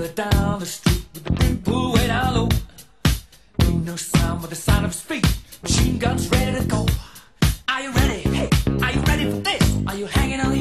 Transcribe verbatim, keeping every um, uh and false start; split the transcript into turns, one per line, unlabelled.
headed down the street with the brim pulled way down low. Ain't no sound but the sound of speed. Machine guns ready to go. Are you ready? Hey, are you ready for this? Are you hanging on